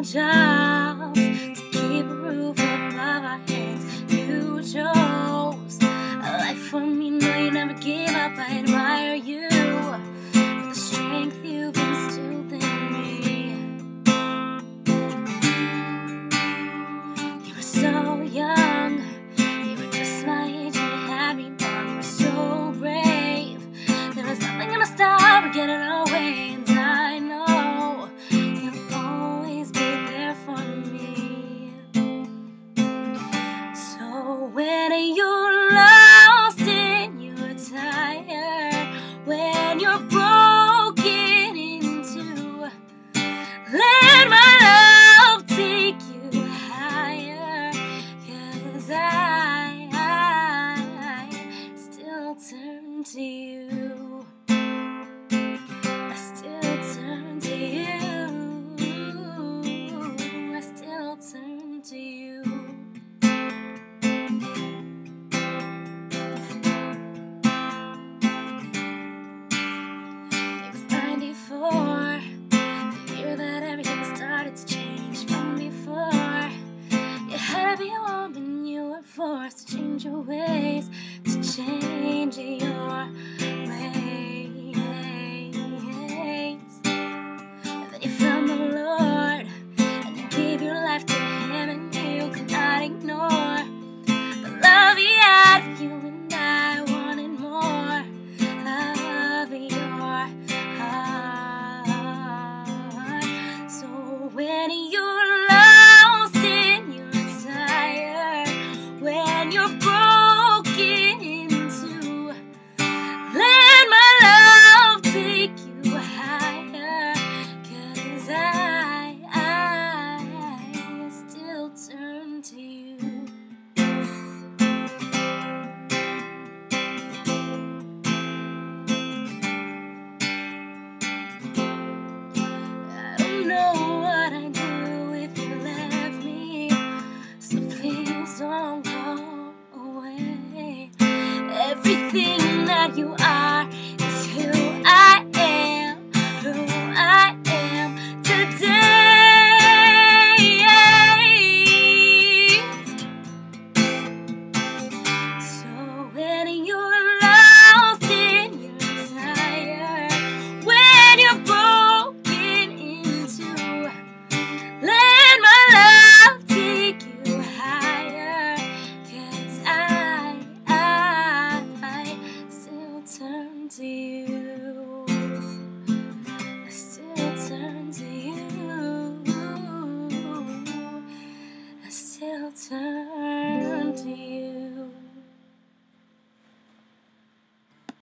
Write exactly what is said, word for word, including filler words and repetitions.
new jobs to keep a roof above our heads. You chose a life for me. No, you never give up. I admire you for the strength you've instilled in me. You were so young, you were just my age, and you had me wrong. You were so brave, there was nothing gonna stop or get in our way. And I know you'll always be there for me. So when you're lost and you're tired, when you're broken in two, let my love take you higher. 'Cause I, I still turn to you. I still turn to you. I still turn to you. It was ninety-four, the year that everything started to change. From before, you had to be a woman, you were forced to change your ways, to change your ways. And then you found the Lord, and you gave your life to Him, and you could not ignore the love He had for you. And I wanted more of your heart. So when you're lost and you're tired, when you're broken in two, let my love take you higher. 'Cause I, I still turn to you. I don't know what I'd do if you left me, so please don't go away. Everything